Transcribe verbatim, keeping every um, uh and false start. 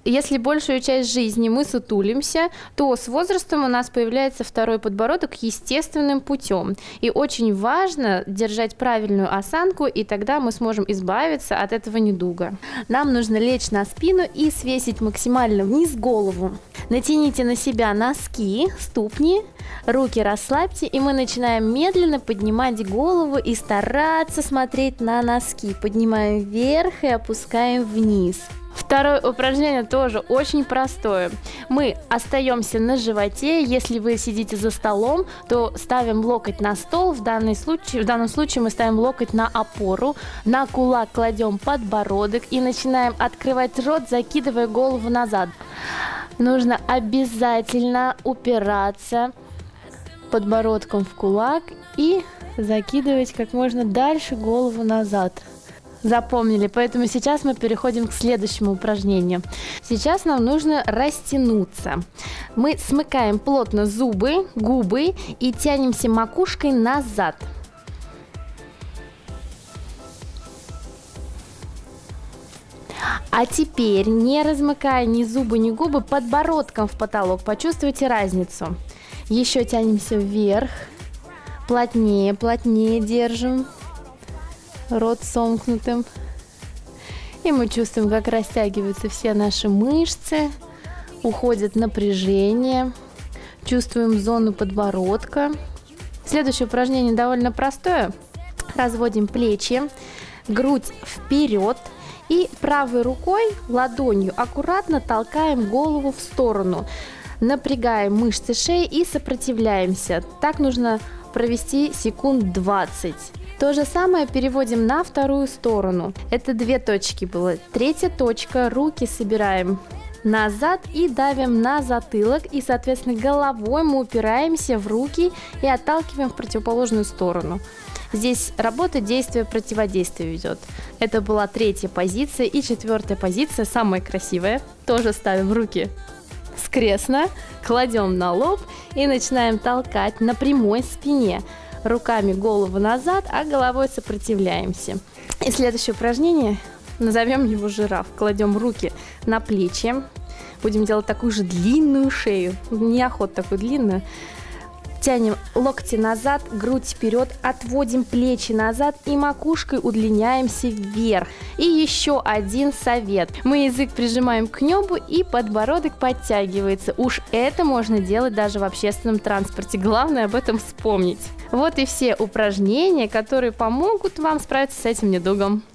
Если большую часть жизни мы сутулимся, то с возрастом у нас появляется второй подбородок естественным путем. И очень важно держать правильную осанку, и тогда мы сможем избавиться от этого недуга. Нам нужно лечь на спину и свесить максимально вниз голову. Натяните на себя носки, ступни, руки расслабьте, и мы начинаем медленно поднимать голову и стараться смотреть на носки. Поднимаем вверх и опускаем вниз. Второе упражнение тоже очень простое. Мы остаемся на животе. Если вы сидите за столом, то ставим локоть на стол. В данном случае, в данном случае мы ставим локоть на опору. На кулак кладем подбородок и начинаем открывать рот, закидывая голову назад. Нужно обязательно упираться подбородком в кулак и закидывать как можно дальше голову назад. Запомнили? Поэтому сейчас мы переходим к следующему упражнению. Сейчас нам нужно растянуться. Мы смыкаем плотно зубы, губы и тянемся макушкой назад. А теперь, не размыкая ни зубы, ни губы, подбородком в потолок. Почувствуйте разницу. Еще тянемся вверх. Плотнее, плотнее держим. Рот сомкнутым. И мы чувствуем, как растягиваются все наши мышцы, уходит напряжение. Чувствуем зону подбородка. Следующее упражнение довольно простое. Разводим плечи, грудь вперед. И правой рукой, ладонью аккуратно толкаем голову в сторону. Напрягаем мышцы шеи и сопротивляемся. Так нужно провести секунд двадцать. То же самое переводим на вторую сторону. Это две точки было. Третья точка. Руки собираем назад и давим на затылок. И, соответственно, головой мы упираемся в руки и отталкиваем в противоположную сторону. Здесь работа действие-противодействие ведет. Это была третья позиция. И четвертая позиция, самая красивая. Тоже ставим руки скрестно, кладем на лоб и начинаем толкать на прямой спине. Руками голову назад, а головой сопротивляемся. И следующее упражнение, назовем его жираф. Кладем руки на плечи. Будем делать такую же длинную шею. Неохота такую длинную. Тянем локти назад, грудь вперед, отводим плечи назад и макушкой удлиняемся вверх. И еще один совет. Мы язык прижимаем к небу и подбородок подтягивается. Уж это можно делать даже в общественном транспорте. Главное об этом вспомнить. Вот и все упражнения, которые помогут вам справиться с этим недугом.